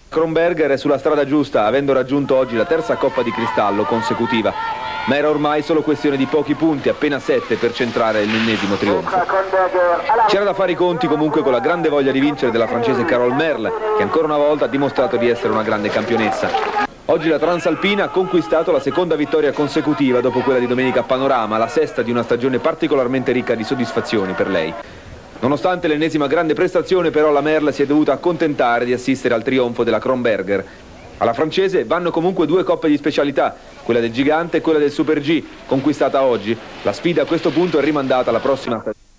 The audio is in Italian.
Kronberger è sulla strada giusta, avendo raggiunto oggi la terza Coppa di Cristallo consecutiva, ma era ormai solo questione di pochi punti, appena 7 per centrare l'11° trionfo. C'era da fare i conti comunque con la grande voglia di vincere della francese Carole Merle, che ancora una volta ha dimostrato di essere una grande campionessa. Oggi la Transalpina ha conquistato la seconda vittoria consecutiva dopo quella di domenica a Panorama, la sesta di una stagione particolarmente ricca di soddisfazioni per lei. Nonostante l'ennesima grande prestazione, però, la Merle si è dovuta accontentare di assistere al trionfo della Kronberger. Alla francese vanno comunque 2 coppe di specialità, quella del gigante e quella del Super G, conquistata oggi. La sfida a questo punto è rimandata alla prossima stagione.